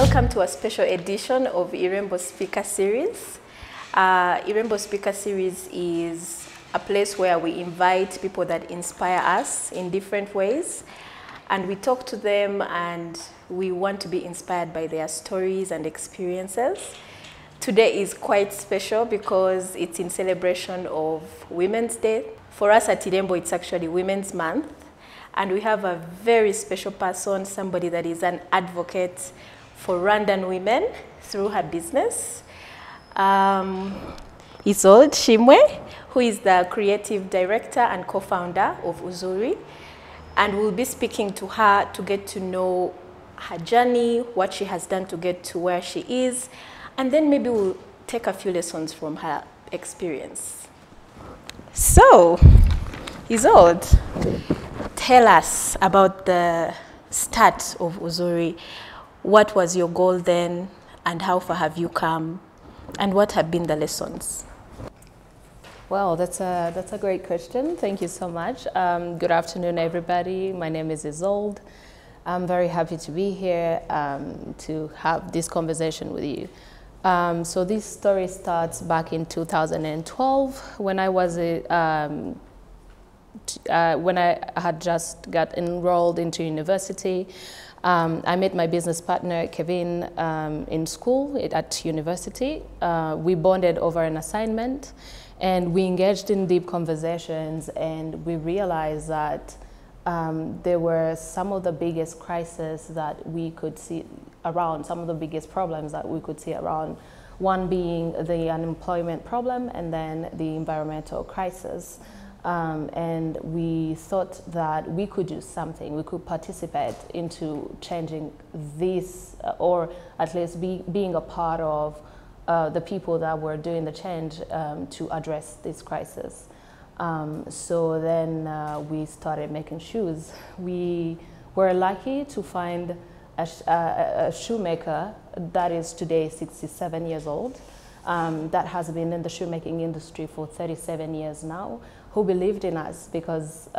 Welcome to a special edition of Irembo Speaker Series. Irembo Speaker Series is a place where we invite people that inspire us in different ways, and we talk to them and we want to be inspired by their stories and experiences. Today is quite special because it's in celebration of Women's Day. For us at Irembo, it's actually Women's Month, and we have a very special person, somebody that is an advocate for Rwandan women through her business. Isolde Shimwe, who is the creative director and co-founder of Uzuri, and we'll be speaking to her to get to know her journey, what she has done to get to where she is, and then maybe we'll take a few lessons from her experience. So, Isolde, tell us about the start of Uzuri. What was your goal then, and how far have you come, and what have been the lessons? Well, that's a great question. Thank you so much. Good afternoon, everybody. My name is Isolde. I'm very happy to be here to have this conversation with you. So this story starts back in 2012 when I was when I had just got enrolled into university. I met my business partner, Kevin, in school at university. We bonded over an assignment, and we engaged in deep conversations, and we realized that there were some of the biggest crises that we could see around, some of the biggest problems that we could see around, one being the unemployment problem and then the environmental crisis. And we thought that we could do something, we could participate into changing this, or at least being a part of the people that were doing the change to address this crisis. So then we started making shoes. We were lucky to find a shoemaker that is today 67 years old, that has been in the shoemaking industry for 37 years now, who believed in us because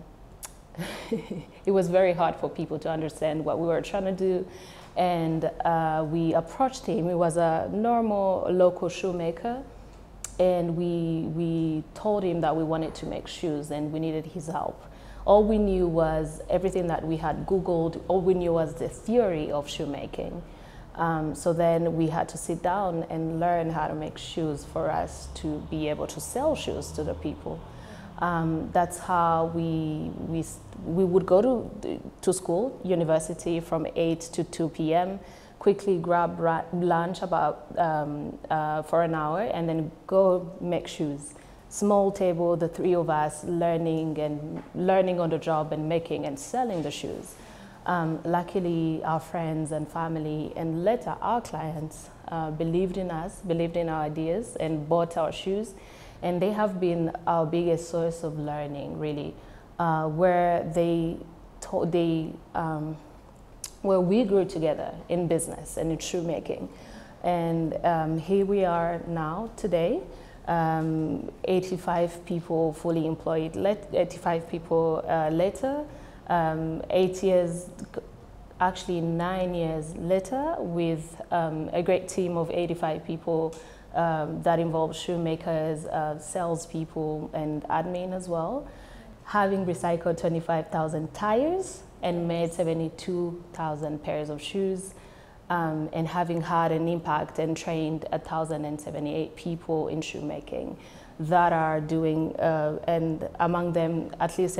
it was very hard for people to understand what we were trying to do. And we approached him. He was a normal local shoemaker, and we told him that we wanted to make shoes and we needed his help. All we knew was everything that we had Googled, all we knew was the theory of shoemaking. So then we had to sit down and learn how to make shoes for us to be able to sell shoes to the people. That's how we would go to school, university, from 8 to 2 p.m., quickly grab lunch about for an hour, and then go make shoes. Small table, the three of us learning on the job and making and selling the shoes. Luckily, our friends and family and later our clients believed in us, believed in our ideas, and bought our shoes. And they have been our biggest source of learning, really, where where we grew together in business and in shoemaking. And here we are now today, 85 people fully employed, 85 people later, 8 years, actually 9 years later, with a great team of 85 people that involves shoemakers, salespeople, and admin as well, having recycled 25,000 tires and made 72,000 pairs of shoes, and having had an impact and trained 1,078 people in shoemaking that are doing, and among them at least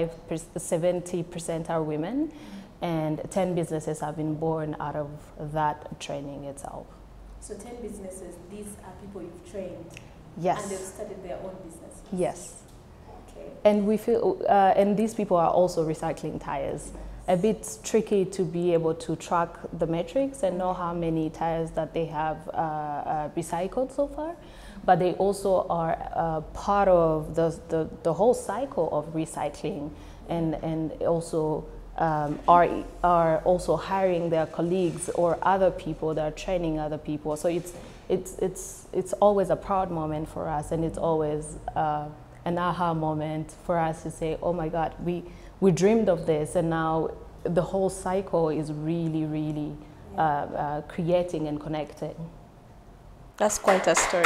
70% are women, and 10 businesses have been born out of that training itself. So 10 businesses, these are people you've trained? Yes. And they've started their own businesses? Yes. Okay. And we feel, and these people are also recycling tires. A bit tricky to be able to track the metrics and know how many tires that they have recycled so far, but they also are part of the whole cycle of recycling, and also are also hiring their colleagues or other people that are training other people. So it's always a proud moment for us, and it's always an aha moment for us to say, oh my God, we dreamed of this, and now the whole cycle is really creating and connecting. That's quite a story.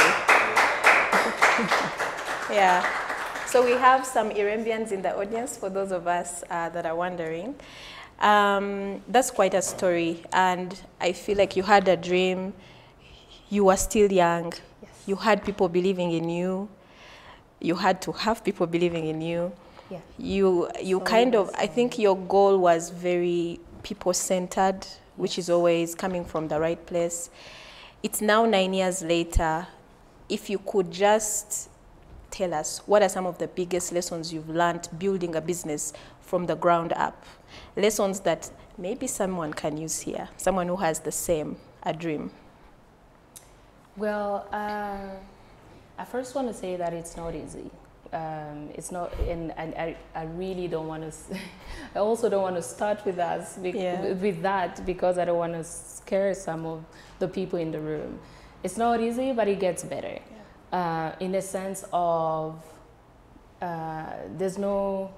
Yeah. So we have some Irembians in the audience, for those of us that are wondering. That's quite a story, and I feel like you had a dream. You were still young. Yes. You had people believing in you. You had to have people believing in you. Yeah. You kind of, I think your goal was very people-centered, which is always coming from the right place. It's now 9 years later. If you could just tell us, what are some of the biggest lessons you've learned building a business from the ground up? Lessons that maybe someone can use here, someone who has the same, a dream. Well, I first want to say that it's not easy. It's not, and I really don't want to, I also don't want to start with us, with that, because I don't want to scare some of the people in the room. It's not easy, but it gets better. Yeah. In the sense of, there's no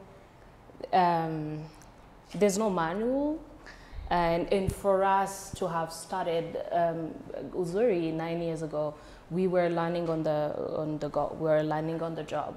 manual. And for us to have started Uzuri 9 years ago, we were learning on the job.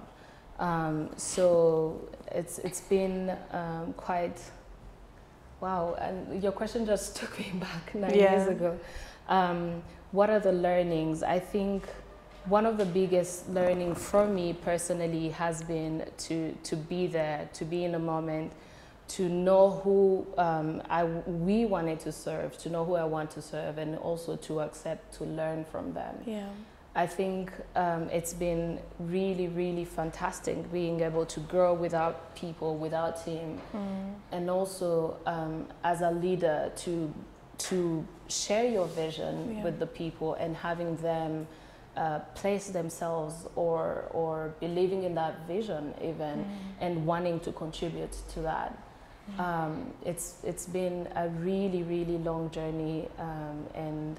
So it's been quite, wow. And your question just took me back 9 years ago. What are the learnings? I think one of the biggest learning for me personally has been to be there, to be in a moment, to know who we wanted to serve, to know who I want to serve, and also to accept, to learn from them. Yeah. I think it's been really, really fantastic being able to grow without people, without team, and also as a leader to share your vision with the people and having them place themselves or believing in that vision even and wanting to contribute to that. It's been a really, really long journey, and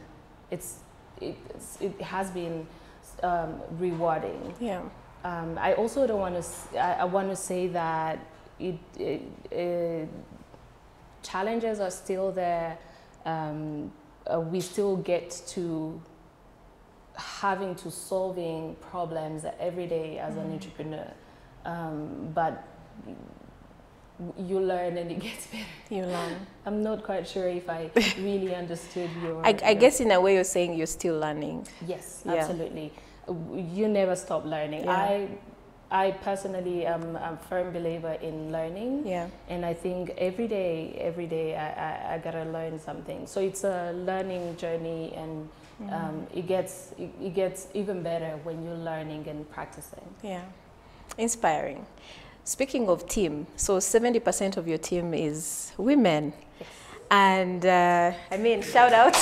it has been rewarding. Yeah. I also don't want to. I want to say that challenges are still there. We still get to having to solving problems every day as an entrepreneur, but you learn and it gets better. You learn. I'm not quite sure if I really understood your... I guess in a way you're saying you're still learning. Yes, absolutely. You never stop learning. Yeah. I personally am a firm believer in learning. Yeah. And I think every day I gotta learn something. So it's a learning journey, and it gets even better when you're learning and practicing. Yeah. Inspiring. Speaking of team, so 70% of your team is women. Yes. And I mean, shout out.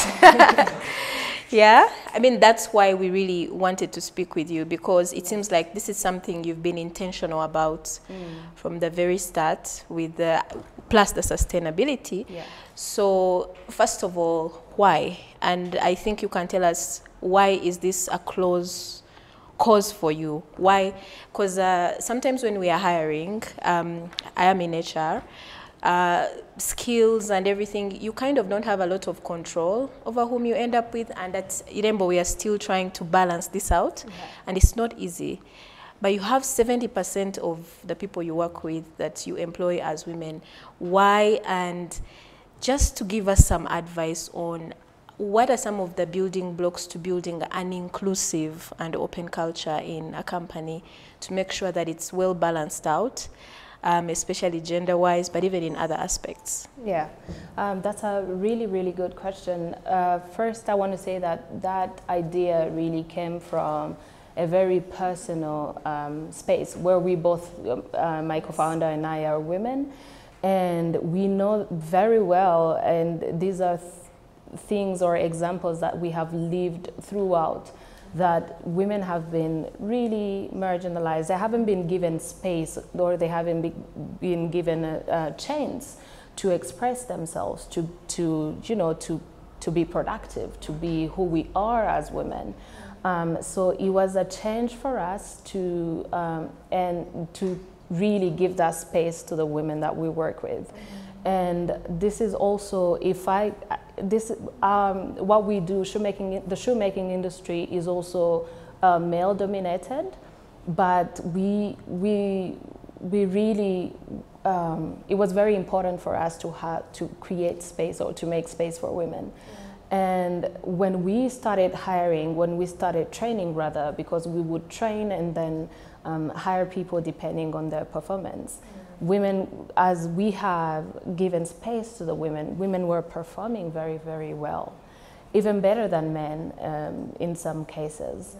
Yeah, I mean, that's why we really wanted to speak with you, because it seems like this is something you've been intentional about from the very start, with plus the sustainability. Yeah. So first of all, why? And I think you can tell us, why is this a close cause for you? Why? Because sometimes when we are hiring, I am in HR, skills and everything, you kind of don't have a lot of control over whom you end up with, and at Irembo we are still trying to balance this out, and it's not easy. But you have 70% of the people you work with that you employ as women. Why? And just to give us some advice on what are some of the building blocks to building an inclusive and open culture in a company, to make sure that it's well balanced out, especially gender-wise, but even in other aspects? Yeah, that's a really, really good question. First, I want to say that that idea really came from a very personal space where we both, my co-founder and I, are women, and we know very well, and these are things or examples that we have lived throughout, that women have been really marginalized. They haven't been given space, or they haven't been given a chance to express themselves, to be productive, to be who we are as women. So it was a change for us to and to really give that space to the women that we work with. And this is also, what we do, the shoemaking industry is also male dominated, but we really, it was very important for us to create space or to make space for women. And when we started training rather, because we would train and then hire people depending on their performance. Women, as we have given space to the women were performing very, very well, even better than men in some cases.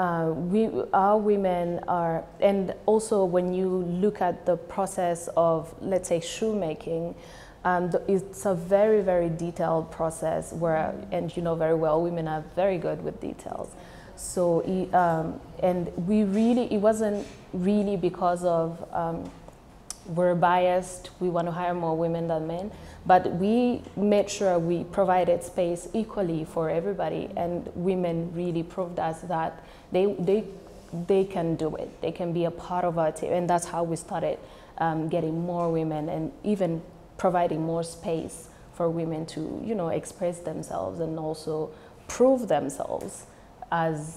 Our women are, and also when you look at the process of, let's say, shoemaking, it's a very, very detailed process where, and you know very well, women are very good with details. So, and it wasn't really because of we're biased, we want to hire more women than men, but we made sure we provided space equally for everybody, and women really proved us that they can do it. They can be a part of our team, and that's how we started getting more women and even providing more space for women to, you know, express themselves and also prove themselves as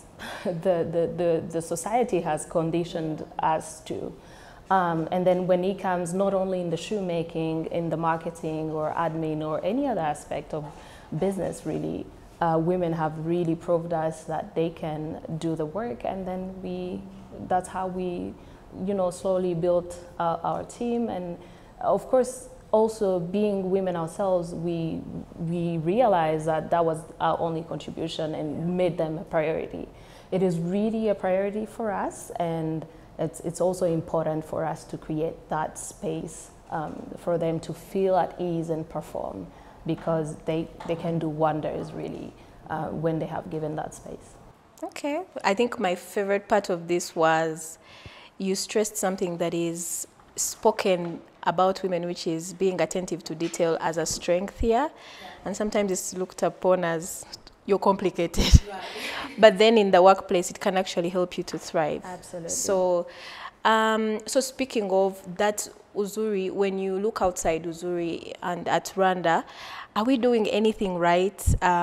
the society has conditioned us to. And then when it comes not only in the shoemaking, in the marketing or admin or any other aspect of business really, women have really proved us that they can do the work, and then that's how we, you know, slowly built our team. And of course, also being women ourselves, we realized that was our only contribution and made them a priority. It is really a priority for us, and it's also important for us to create that space for them to feel at ease and perform, because they can do wonders really when they have given that space. Okay, I think my favorite part of this was you stressed something that is spoken about women, which is being attentive to detail as a strength here, and sometimes it's looked upon as you're complicated. Right. But then in the workplace, it can actually help you to thrive. Absolutely. So, so speaking of that, Uzuri, when you look outside Uzuri and at Rwanda, are we doing anything right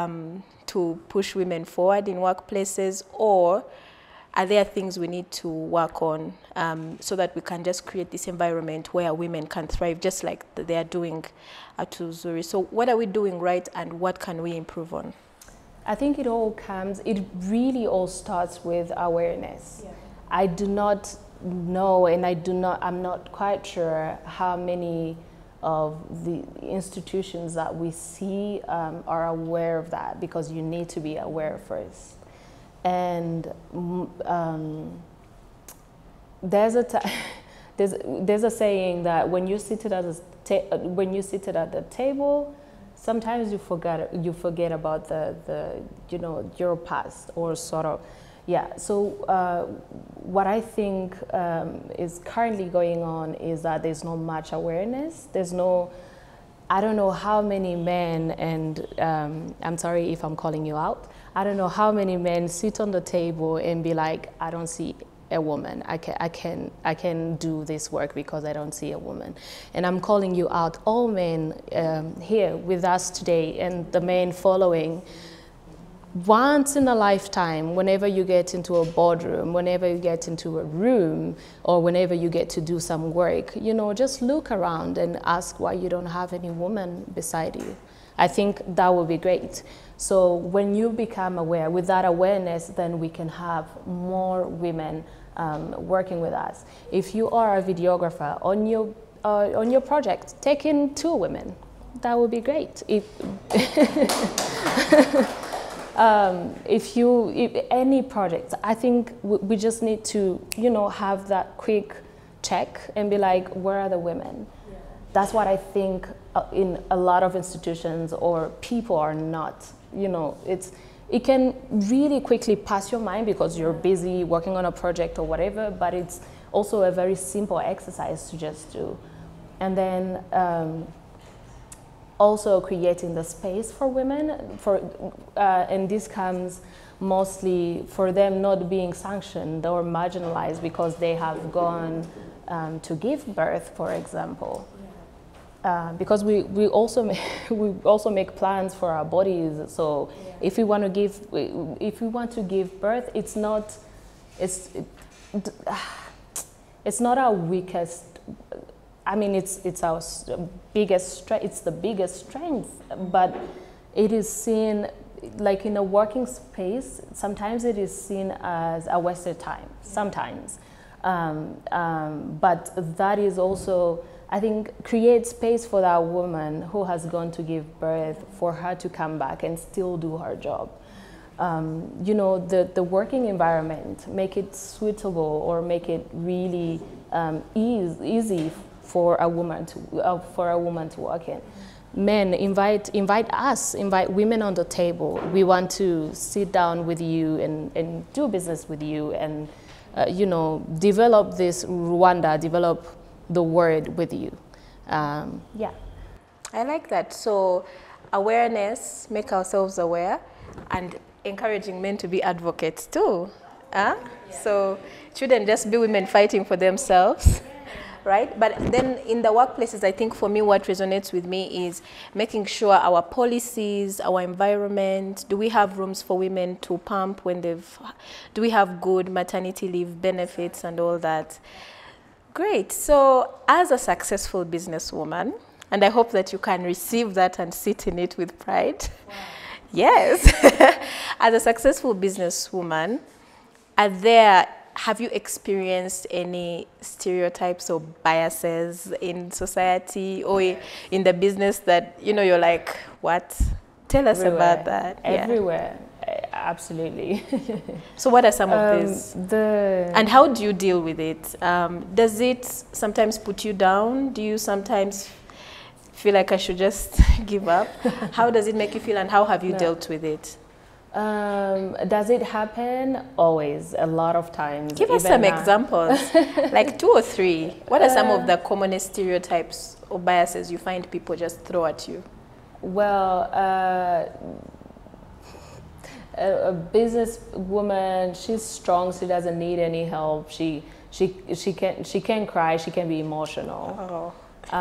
to push women forward in workplaces, or are there things we need to work on so that we can just create this environment where women can thrive, just like they are doing at Uzuri? So what are we doing right, and what can we improve on? I think it really all starts with awareness. Yeah. I do not know, and I'm not quite sure how many of the institutions that we see are aware of that, because you need to be aware first. And there's a saying that when you're seated at the table, sometimes you forget about the you know, your past, or sort of, yeah. So what I think is currently going on is that there's not much awareness. I don't know how many men, and I'm sorry if I'm calling you out, I don't know how many men sit on the table and be like, I don't see a woman. I can do this work because I don't see a woman. And I'm calling you out, all men here with us today, and the men following. Once in a lifetime, whenever you get into a boardroom, whenever you get into a room, or whenever you get to do some work, you know, just look around and ask why you don't have any woman beside you. I think that would be great. So when you become aware, with that awareness, then we can have more women working with us. If you are a videographer on your project, take in 2 women. That would be great. If any project, I think we just need to, you know, have that quick check and be like, where are the women? Yeah. That's what I think in a lot of institutions or people are not, you know, it can really quickly pass your mind because you're busy working on a project or whatever, but it's also a very simple exercise to just do. And then also creating the space for women, and this comes mostly for them not being sanctioned or marginalized because they have gone to give birth, for example. because we also make plans for our bodies. So if we want to give birth, it's not our weakest. I mean, it's our biggest strength. It's the biggest strength, but it is seen, like in a working space, sometimes it is seen as a waste of time. Sometimes, but that is also, I think, create space for that woman who has gone to give birth, for her to come back and still do her job. You know, the working environment, make it suitable or make it really easy for a woman to work in. Men, invite women on the table. We want to sit down with you and do business with you, and you know, develop this Rwanda, develop the word with you. Yeah. I like that. So awareness, make ourselves aware, and encouraging men to be advocates too. So it shouldn't just be women fighting for themselves, right? But then in the workplaces, I think for me what resonates with me is making sure our policies, our environment, do we have rooms for women to pump when do we have good maternity leave benefits and all that? Great. So as a successful businesswoman, and I hope that you can receive that and sit in it with pride. Wow. Yes. As a successful businesswoman, have you experienced any stereotypes or biases in society or in the business that, you know, you're like, what? Tell us about that. Everywhere. Absolutely. So what are some of these? And how do you deal with it? Does it sometimes put you down? Do you sometimes feel like I should just give up? How does it make you feel, and how have you dealt with it? Does it happen? Always, a lot of times. Give us some examples, like 2 or 3. What are some of the commonest stereotypes or biases you find people just throw at you? Well, a businesswoman, she's strong. She doesn't need any help. She can cry. She can be emotional. Oh.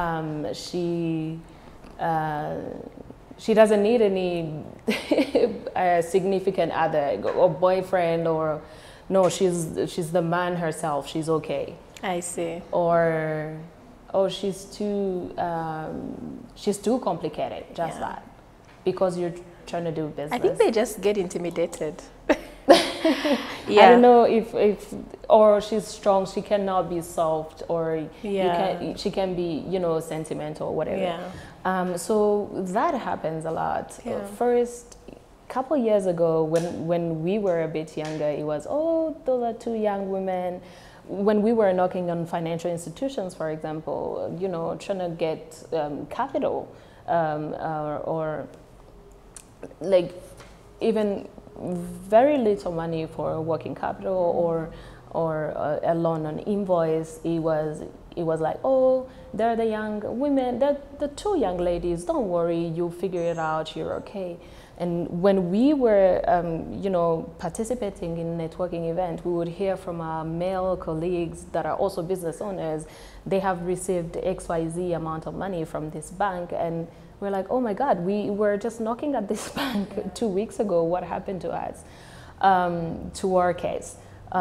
She doesn't need any significant other or boyfriend, or no. She's the man herself. She's okay. I see. Or she's too complicated. Just that, because you're trying to do business. I think they just get intimidated. I don't know if or she's strong, she cannot be soft, or she can be, you know, sentimental or whatever. Yeah. So that happens a lot. Yeah. First, couple years ago, when we were a bit younger, it was, oh, those are 2 young women. When we were knocking on financial institutions, for example, you know, trying to get capital, or like even very little money for working capital, or a loan on invoice, it was like, oh, they're the young women, they're the 2 young ladies, don't worry, you'll figure it out, you're okay. And when we were, you know, participating in networking event, we would hear from our male colleagues that are also business owners, they have received XYZ amount of money from this bank, and we're like, oh my God, we were just knocking at this bank 2 weeks ago. What happened to us, to our case?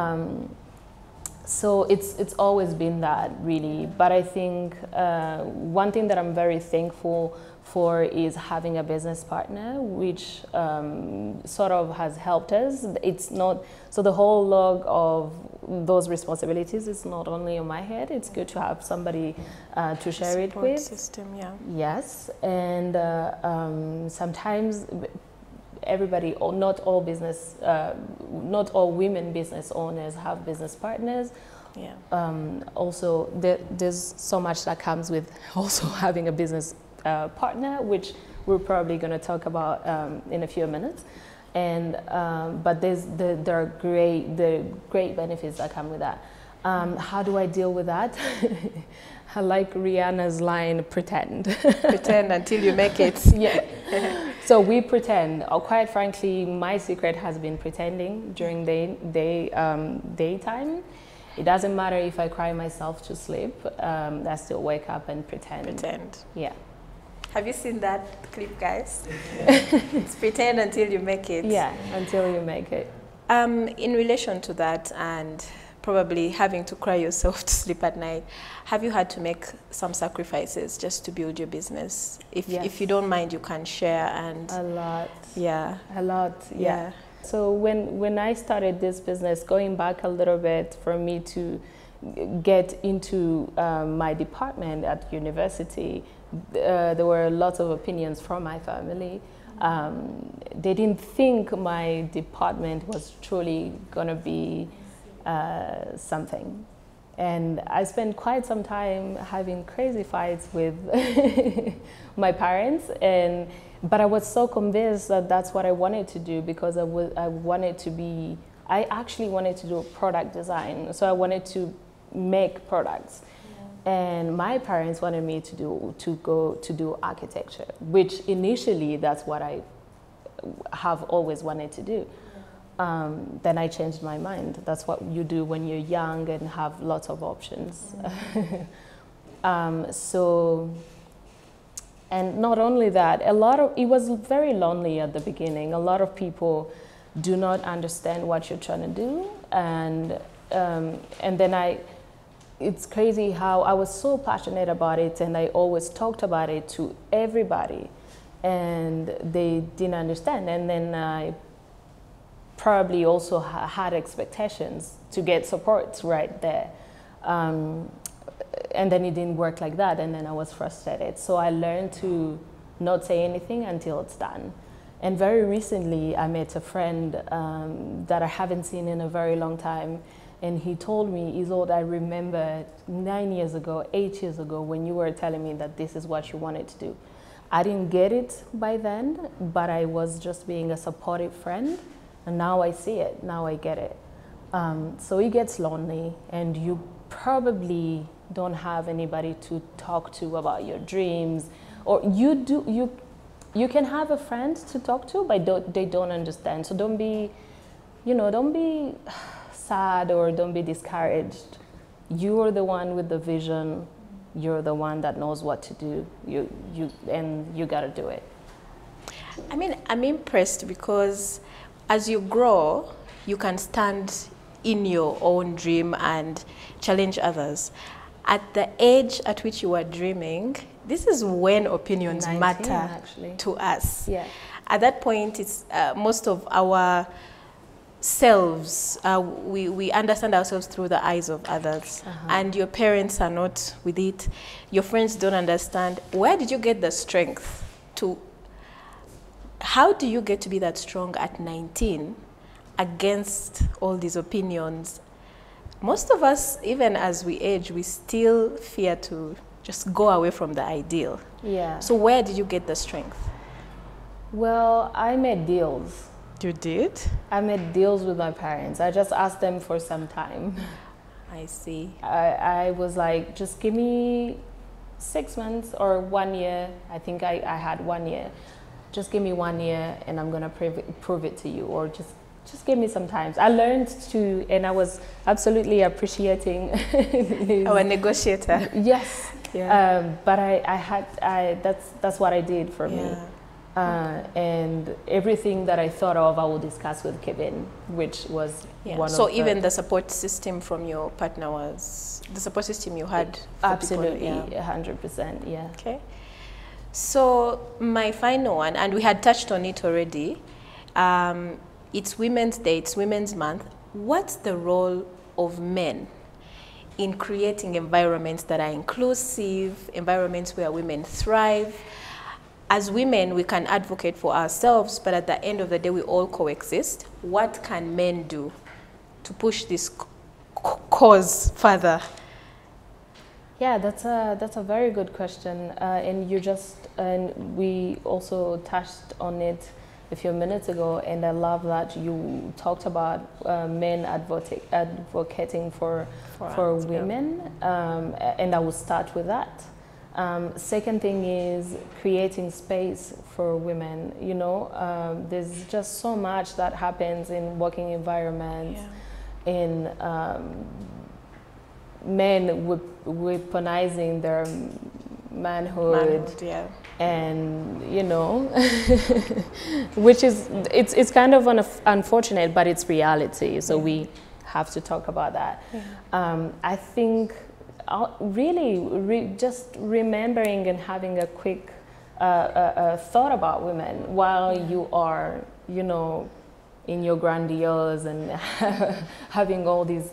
So it's always been that, really. But I think one thing that I'm very thankful for is having a business partner, which sort of has helped us. It's not, so the whole log of those responsibilities is not only on my head. It's good to have somebody to share it with. Support system, yeah. Yes, and sometimes everybody, or not all business, not all women business owners have business partners. Yeah. Also, there's so much that comes with also having a business partner, which we're probably going to talk about in a few minutes. And but there are great benefits that come with that. How do I deal with that? I like Rihanna's line, pretend. Pretend until you make it. Yeah. So we pretend. Quite frankly, my secret has been pretending during daytime. It doesn't matter if I cry myself to sleep. I still wake up and pretend. Pretend. Yeah. Have you seen that clip, guys? It's pretend until you make it. Yeah, until you make it. In relation to that, and probably having to cry yourself to sleep at night, have you had to make some sacrifices just to build your business? If you don't mind, you can share. And a lot. Yeah. A lot. Yeah. So when I started this business, going back a little bit for me to get into my department at university, there were lots of opinions from my family. They didn't think my department was truly going to be something. And I spent quite some time having crazy fights with my parents, but I was so convinced that that's what I wanted to do, because I actually wanted to do product design. So I wanted to make products. And my parents wanted me to go to do architecture, which initially that's what I have always wanted to do. Then I changed my mind. That's what you do when you're young and have lots of options. And not only that, it was very lonely at the beginning. A lot of people do not understand what you're trying to do, and then it's crazy how I was so passionate about it, and I always talked about it to everybody, and they didn't understand. And then I probably also had expectations to get support right there. And then it didn't work like that, and then I was frustrated. So I learned to not say anything until it's done. And very recently, I met a friend that I haven't seen in a very long time. And he told me, Isolde, I remember 9 years ago, 8 years ago, when you were telling me that this is what you wanted to do. I didn't get it by then, but I was just being a supportive friend. And now I see it, now I get it. So it gets lonely, and you probably don't have anybody to talk to about your dreams. Or you can have a friend to talk to, but they don't understand. So don't be sad or don't be discouraged. You are the one with the vision. You're the one that knows what to do. You gotta do it. I mean, I'm impressed because as you grow, you can stand in your own dream and challenge others. At the age at which you were dreaming, this is when opinions 19, matter actually. To us. Yeah. At that point, it's most of our selves, we understand ourselves through the eyes of others. And your parents are not with it. Your friends don't understand. Where did you get the strength to, how do you get to be that strong at 19 against all these opinions? Most of us, even as we age, we still fear to just go away from the ideal. Yeah. So where did you get the strength? Well, I made deals. You did? I made deals with my parents. I just asked them for some time. I see. I was like, just give me 6 months or 1 year. I think I had 1 year. Just give me 1 year and I'm gonna prove it to you, or just give me some time. I learned to, and I was absolutely appreciating. Our negotiator. Yes. Yeah. But that's what I did for me. And everything that I thought of, I will discuss with Kevin, which was one so of even the support system from your partner was the support system you had? Absolutely, 100%, yeah. Okay. So my final one, and we had touched on it already, it's Women's Day, it's Women's Month. What's the role of men in creating environments that are inclusive, environments where women thrive? As women, we can advocate for ourselves, but at the end of the day, we all coexist. What can men do to push this cause further? Yeah, that's a very good question, and we also touched on it a few minutes ago, and I love that you talked about men advocating for women, and I will start with that. Second thing is creating space for women. You know, there's just so much that happens in working environments, in men weaponizing their manhood, yeah. and you know, which is it's kind of unfortunate, but it's reality. So we have to talk about that. Yeah. I think really just remembering and having a quick thought about women while you are, you know, in your grandiose and having all these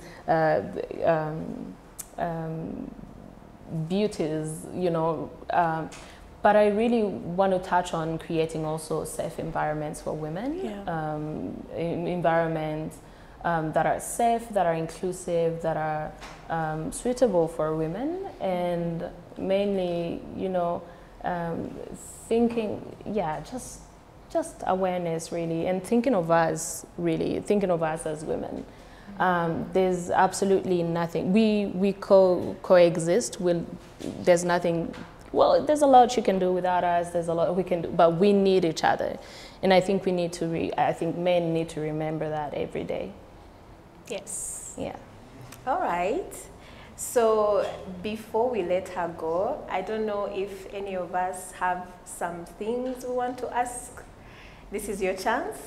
beauties, you know. But I really want to touch on creating also safe environments for women, environments that are safe, that are inclusive, that are suitable for women, and mainly, you know, thinking, just awareness really, and thinking of us as women. There's absolutely nothing. We coexist. There's nothing. Well, there's a lot you can do without us. There's a lot we can do, but we need each other, and I think we need to. I think men need to remember that every day. Yes. Yeah. All right. So before we let her go, I don't know if any of us have some things we want to ask. This is your chance.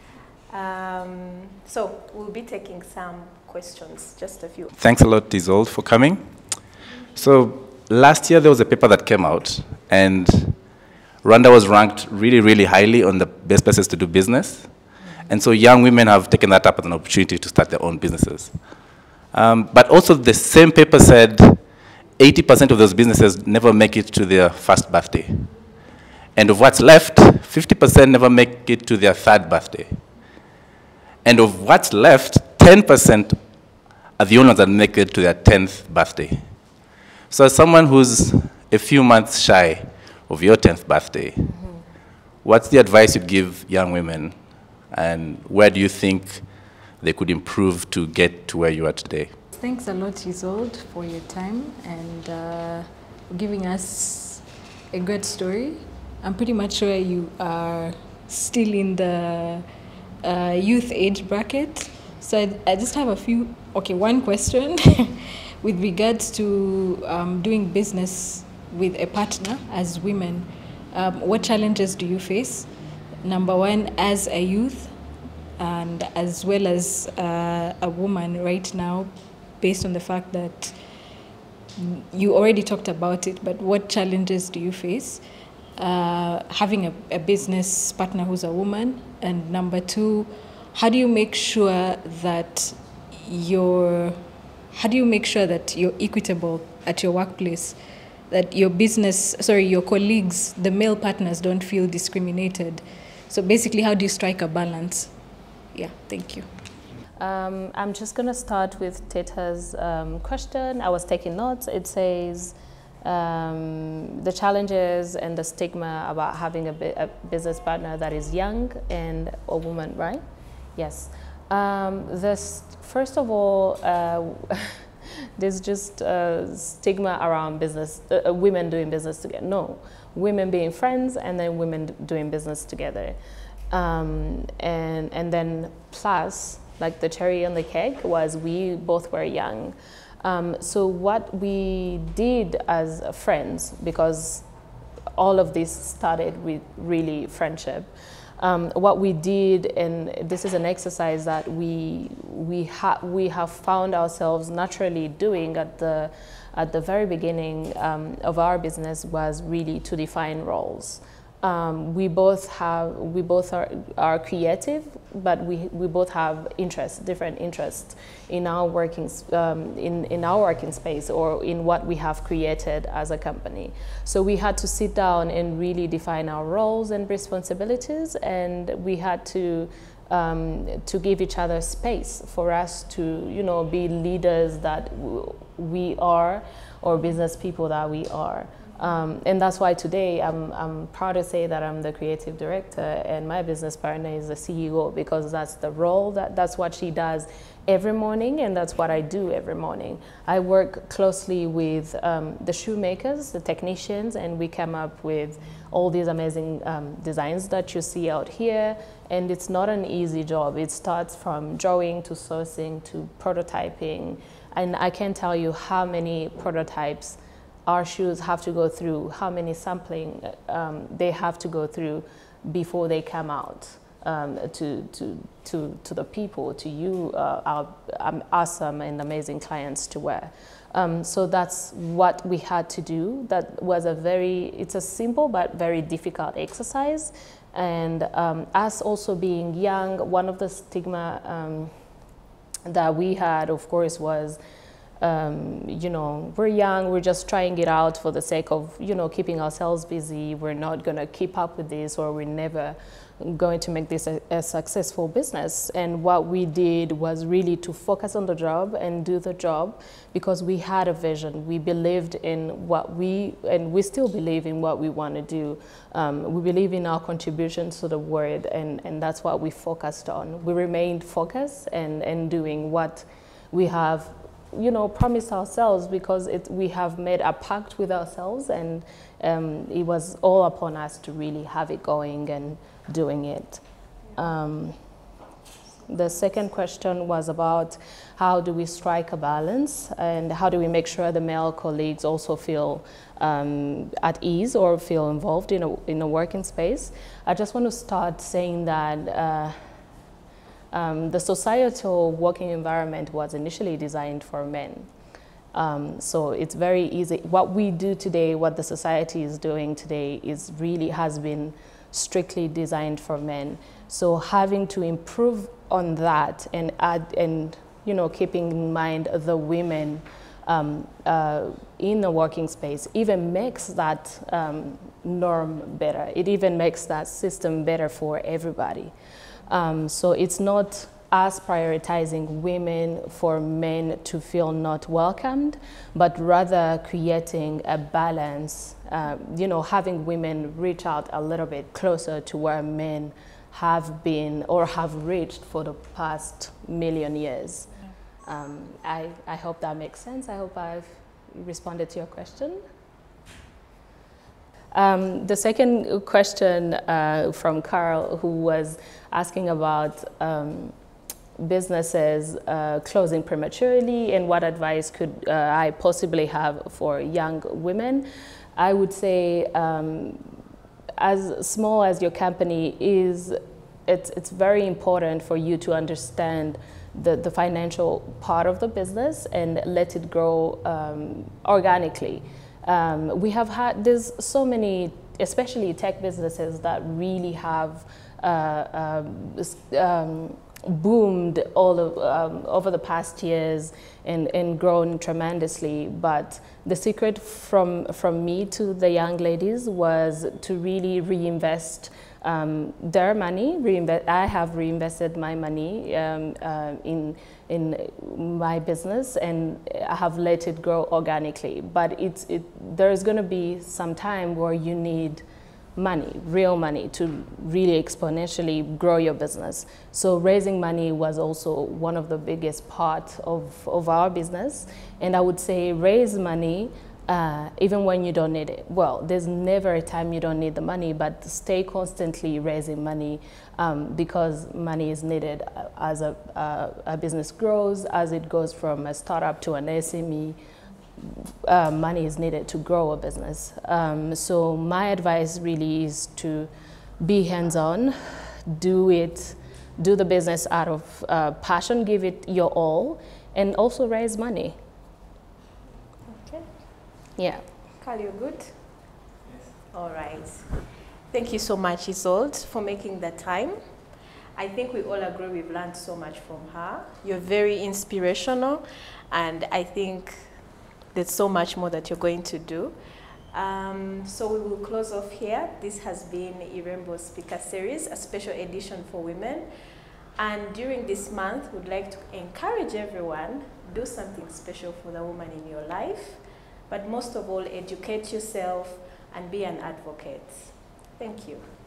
So we'll be taking some questions, just a few. Thanks a lot, Isolde, for coming. So last year there was a paper that came out, and Rwanda was ranked really, really highly on the best places to do business. And so young women have taken that up as an opportunity to start their own businesses. But also the same paper said 80% of those businesses never make it to their first birthday. And of what's left, 50% never make it to their third birthday. And of what's left, 10% are the only ones that make it to their 10th birthday. So as someone who's a few months shy of your 10th birthday, what's the advice you'd give young women? And where do you think they could improve to get to where you are today? Thanks a lot, Isolde, for your time and giving us a great story. I'm pretty much sure you are still in the youth age bracket. So I just have one question with regards to doing business with a partner as women. What challenges do you face? Number one, as a youth and as well as a woman right now, based on the fact that you already talked about it, but what challenges do you face having a business partner who's a woman? And number two, how do you make sure that you're equitable at your workplace, that your colleagues, the male partners, don't feel discriminated? So basically, how do you strike a balance? Yeah, thank you. I'm just going to start with Teta's question. I was taking notes. It says the challenges and the stigma about having a business partner that is young and a woman, right? Yes. First of all, there's just stigma around business, women doing business together. No, women being friends and then women doing business together. And then plus, like the cherry on the cake was we both were young. So what we did as friends, because all of this started with really friendship, what we did, and this is an exercise that we have found ourselves naturally doing at the very beginning of our business, was really to define roles. We both are creative, but we both have different interests in our working space or in what we have created as a company. So we had to sit down and really define our roles and responsibilities, and we had to give each other space for us to, you know, be leaders that we are, or business people that we are. And that's why today I'm proud to say that I'm the creative director and my business partner is the CEO, because that's the role, that's what she does every morning, and that's what I do every morning. I work closely with the shoemakers, the technicians, and we come up with all these amazing designs that you see out here. And it's not an easy job. It starts from drawing to sourcing to prototyping. And I can't tell you how many prototypes our shoes have to go through, how many sampling they have to go through before they come out to the people, to you, our awesome and amazing clients to wear. So that's what we had to do. That was it's a simple but very difficult exercise. And us also being young, one of the stigma that we had, of course, was you know, we're young, we're just trying it out for the sake of, you know, keeping ourselves busy. We're not going to keep up with this, or we're never going to make this a successful business. And what we did was really to focus on the job and do the job, because we had a vision. We believed in and we still believe in what we want to do. We believe in our contributions to the world, and that's what we focused on. We remained focused and doing what we have, you know, promised ourselves, because we have made a pact with ourselves, and it was all upon us to really have it going and doing it. The second question was about how do we strike a balance, and how do we make sure the male colleagues also feel at ease or feel involved in a working space. I just want to start saying that the societal working environment was initially designed for men. So it's very easy. What we do today, what the society is doing today, has been strictly designed for men. So having to improve on that and add, and you know, keeping in mind the women in the working space even makes that norm better. It even makes that system better for everybody. So it's not us prioritizing women for men to feel not welcomed, but rather creating a balance, you know, having women reach out a little bit closer to where men have been or have reached for the past million years. I hope that makes sense. I hope I've responded to your question. The second question from Carl, who was asking about businesses closing prematurely and what advice could I possibly have for young women. I would say as small as your company is, it's very important for you to understand the financial part of the business and let it grow organically. We have had, there's so many, especially tech businesses that really have boomed all over the past years and grown tremendously. But the secret from me to the young ladies was to really reinvest their money. I have reinvested my money in my business, and I have let it grow organically. But there's going to be some time where you need money, real money, to really exponentially grow your business. So raising money was also one of the biggest parts of our business. And I would say raise money even when you don't need it. Well, there's never a time you don't need the money, but stay constantly raising money because money is needed as a business grows, as it goes from a startup to an SME. Money is needed to grow a business. So my advice really is to be hands-on, do the business out of passion, give it your all, and also raise money. Okay. Yeah. Carl, you're good? Yes. All right. Thank you so much, Isolde, for making the time. I think we all agree we've learned so much from her. You're very inspirational, and I think there's so much more that you're going to do. So we will close off here. This has been Irembo Speaker Series, a special edition for women. And during this month, we'd like to encourage everyone, do something special for the woman in your life. But most of all, educate yourself and be an advocate. Thank you.